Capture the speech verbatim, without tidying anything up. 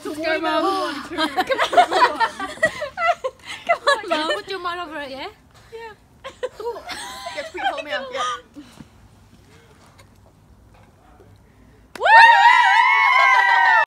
Let's go, Mum. Come on. Come on, Mum. Put your mind over it, yeah? Yeah.